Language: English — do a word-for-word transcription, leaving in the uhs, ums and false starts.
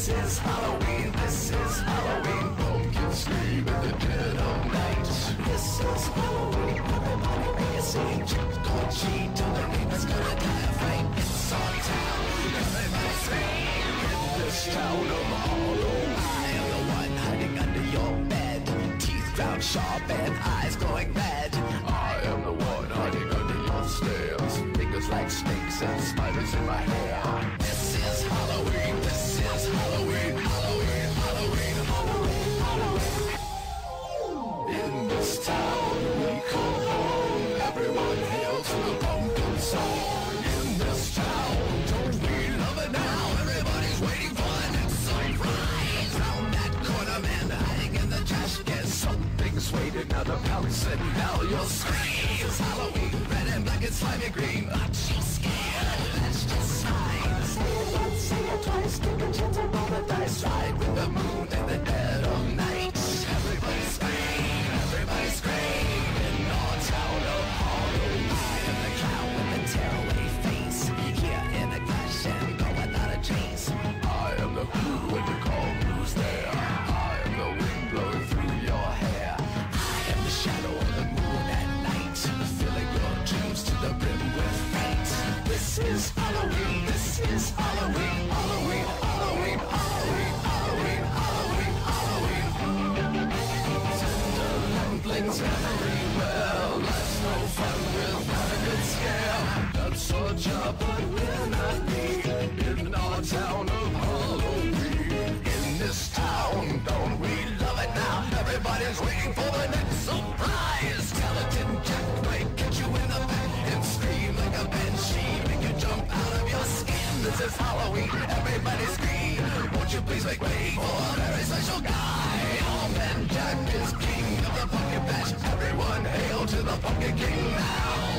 This is Halloween, this is Halloween. Pumpkins scream in the dead of night. This is Halloween, everybody make a scene. Trick or treat, till the neighbors gonna die of fright. It's our town, everybody scream. In this town of Halloween, I am the one hiding under your bed. Teeth round sharp and eyes glowing red. I am the one hiding under your stairs. Fingers like snakes and spiders in my hair. This is Halloween, this is Halloween, Halloween, Halloween, Halloween, Halloween. In this town we call home. Everyone hail to the pumpkin song. In this town, don't we love it now? Everybody's waiting for the next surprise. Round that corner, man, hiding in the trash can. Something's waiting now to pounce and now you'll scream. It's Halloween, red and black and slimy green. Aren't you scared? That's just fine. Say it once, say it twice, take a chance and roll the dice. Ride with the moon in the dead of night. Everybody scream, everybody scream. In our town of Halloween, I am the clown with the tearaway face. Here in the clash and go without a trace. I am the who when you call who's there. I am the wind blowing through your hair. I am the shadow of the moon at night, filling your dreams to the brim with fate. This is Halloween, this is Halloween, Halloween, Halloween, Halloween, Halloween, Halloween, Halloween. Tender ramblings everywhere. Life's no fun without a good scare. That's our job, but we're not me. In our town of Halloween. In this town, don't we love it now? Everybody's waiting for the next surprise. Skeleton Jack might catch you in the back and scream like a banshee, make you jump out of your skin. This is Halloween, everybody scream. Won't you please make way for a very special guy? All man Jack is king of the pumpkin patch. Everyone hail to the pumpkin king now.